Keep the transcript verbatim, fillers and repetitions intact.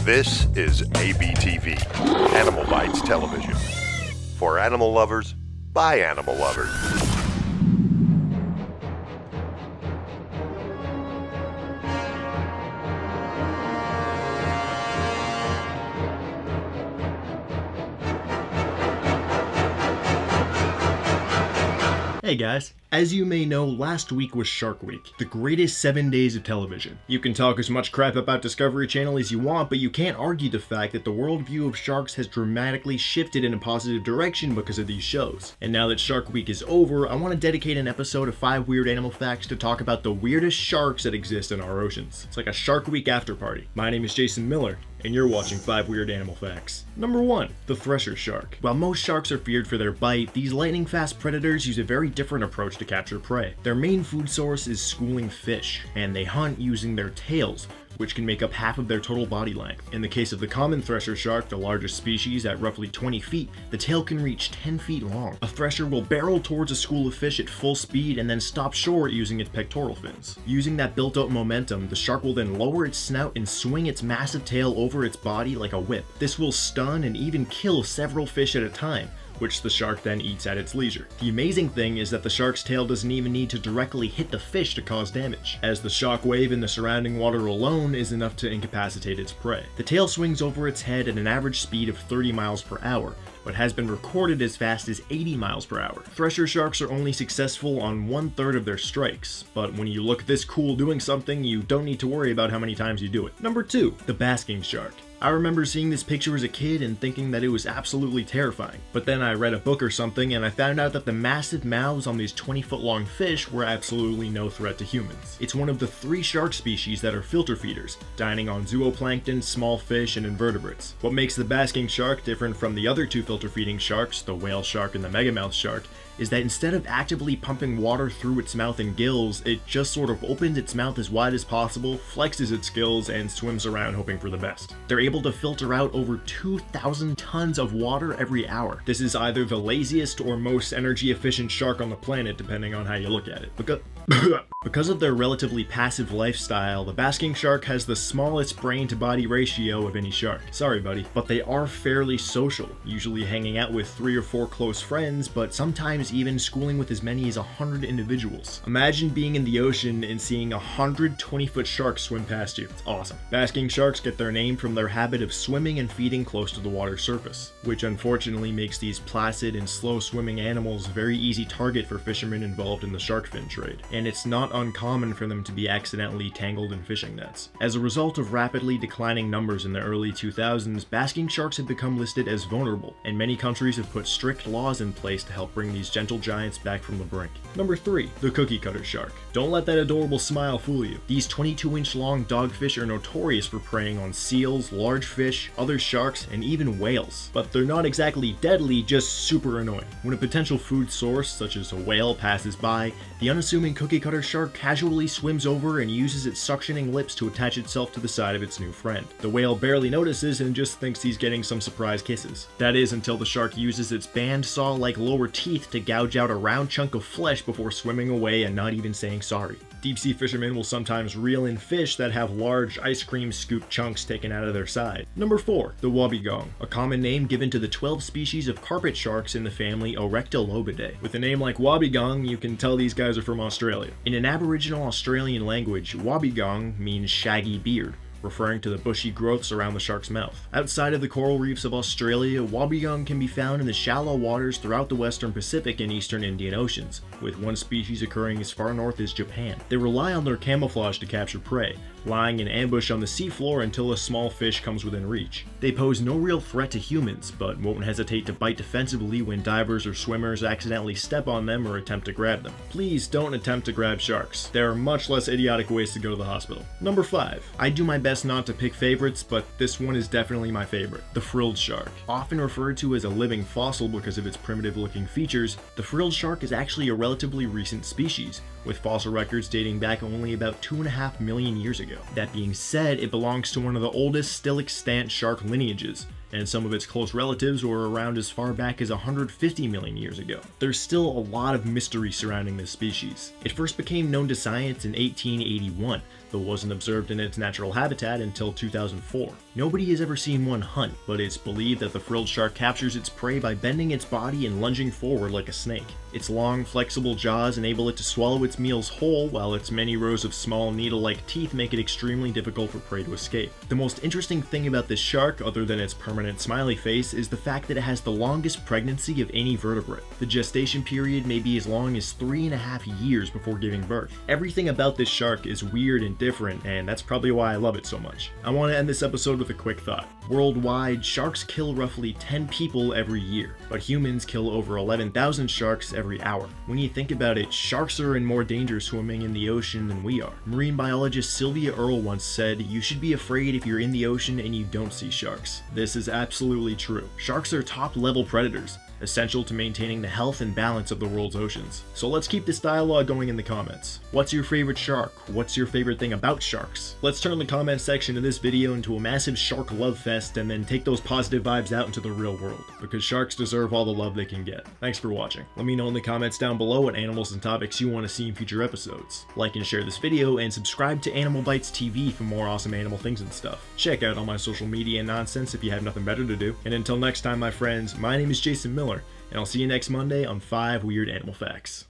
This is A B T V, Animal Bites Television. For animal lovers, by animal lovers. Hey guys, as you may know, last week was Shark Week, the greatest seven days of television. You can talk as much crap about Discovery Channel as you want, but you can't argue the fact that the worldview of sharks has dramatically shifted in a positive direction because of these shows. And now that Shark Week is over, I want to dedicate an episode of five Weird Animal Facts to talk about the weirdest sharks that exist in our oceans. It's like a Shark Week after party. My name is Jason Miller, and you're watching five Weird Animal Facts. Number one, the thresher shark. While most sharks are feared for their bite, these lightning-fast predators use a very different approach to capture prey. Their main food source is schooling fish, and they hunt using their tails, which can make up half of their total body length. In the case of the common thresher shark, the largest species at roughly twenty feet, the tail can reach ten feet long. A thresher will barrel towards a school of fish at full speed and then stop short using its pectoral fins. Using that built-up momentum, the shark will then lower its snout and swing its massive tail over its body like a whip. This will stun and even kill several fish at a time, which the shark then eats at its leisure. The amazing thing is that the shark's tail doesn't even need to directly hit the fish to cause damage, as the shock wave in the surrounding water alone is enough to incapacitate its prey. The tail swings over its head at an average speed of thirty miles per hour, but has been recorded as fast as eighty miles per hour. Thresher sharks are only successful on one third of their strikes, but when you look this cool doing something, you don't need to worry about how many times you do it. Number two, the basking shark. I remember seeing this picture as a kid and thinking that it was absolutely terrifying. But then I read a book or something and I found out that the massive mouths on these twenty foot long fish were absolutely no threat to humans. It's one of the three shark species that are filter feeders, dining on zooplankton, small fish, and invertebrates. What makes the basking shark different from the other two filter feeding sharks, the whale shark and the megamouth shark, is that instead of actively pumping water through its mouth and gills, it just sort of opens its mouth as wide as possible, flexes its gills, and swims around hoping for the best. They're able to filter out over two thousand tons of water every hour. This is either the laziest or most energy efficient shark on the planet, depending on how you look at it. Because Because of their relatively passive lifestyle, the basking shark has the smallest brain-to-body ratio of any shark. Sorry, buddy. But they are fairly social, usually hanging out with three or four close friends, but sometimes even schooling with as many as one hundred individuals. Imagine being in the ocean and seeing one hundred twenty foot sharks swim past you. It's awesome. Basking sharks get their name from their habit of swimming and feeding close to the water's surface, which unfortunately makes these placid and slow-swimming animals a very easy target for fishermen involved in the shark fin trade. And it's not uncommon for them to be accidentally tangled in fishing nets. As a result of rapidly declining numbers in the early two thousands, basking sharks have become listed as vulnerable, and many countries have put strict laws in place to help bring these gentle giants back from the brink. Number three, the cookie cutter shark. Don't let that adorable smile fool you. These twenty-two inch long dogfish are notorious for preying on seals, large fish, other sharks, and even whales. But they're not exactly deadly, just super annoying. When a potential food source, such as a whale, passes by, the unassuming cookie cutter shark casually swims over and uses its suctioning lips to attach itself to the side of its new friend. The whale barely notices and just thinks he's getting some surprise kisses. That is until the shark uses its bandsaw-like lower teeth to gouge out a round chunk of flesh before swimming away and not even saying sorry. Deep-sea fishermen will sometimes reel in fish that have large ice cream scoop chunks taken out of their side. Number four, the wobbegong, a common name given to the twelve species of carpet sharks in the family Orectolobidae. With a name like wobbegong, you can tell these guys are from Australia. In an Aboriginal Australian language, wobbegong means shaggy beard, referring to the bushy growths around the shark's mouth. Outside of the coral reefs of Australia, wobbegong can be found in the shallow waters throughout the western Pacific and eastern Indian Oceans, with one species occurring as far north as Japan. They rely on their camouflage to capture prey, lying in ambush on the seafloor until a small fish comes within reach. They pose no real threat to humans, but won't hesitate to bite defensively when divers or swimmers accidentally step on them or attempt to grab them. Please don't attempt to grab sharks. There are much less idiotic ways to go to the hospital. Number five. I do my best not to pick favorites, but this one is definitely my favorite. The frilled shark. Often referred to as a living fossil because of its primitive looking features, the frilled shark is actually a relatively recent species, with fossil records dating back only about two and a half million years ago. That being said, it belongs to one of the oldest still extant shark lineages, and some of its close relatives were around as far back as one hundred fifty million years ago. There's still a lot of mystery surrounding this species. It first became known to science in eighteen eighty-one, though wasn't observed in its natural habitat until two thousand four. Nobody has ever seen one hunt, but it's believed that the frilled shark captures its prey by bending its body and lunging forward like a snake. Its long, flexible jaws enable it to swallow its meals whole, while its many rows of small, needle-like teeth make it extremely difficult for prey to escape. The most interesting thing about this shark, other than its permanent smiley face, is the fact that it has the longest pregnancy of any vertebrate. The gestation period may be as long as three and a half years before giving birth. Everything about this shark is weird and different, and that's probably why I love it so much. I want to end this episode with a quick thought. Worldwide, sharks kill roughly ten people every year, but humans kill over eleven thousand sharks every hour. When you think about it, sharks are in more danger swimming in the ocean than we are. Marine biologist Sylvia Earle once said, "You should be afraid if you're in the ocean and you don't see sharks." This is absolutely true. Sharks are top-level predators, essential to maintaining the health and balance of the world's oceans. So let's keep this dialogue going in the comments. What's your favorite shark? What's your favorite thing about sharks? Let's turn the comment section of this video into a massive shark love fest and then take those positive vibes out into the real world, because sharks deserve all the love they can get. Thanks for watching. Let me know in the comments down below what animals and topics you want to see in future episodes. Like and share this video, and subscribe to Animal Bites T V for more awesome animal things and stuff. Check out all my social media and nonsense if you have nothing better to do. And until next time, my friends, my name is Jason Miller, and I'll see you next Monday on five Weird Animal Facts.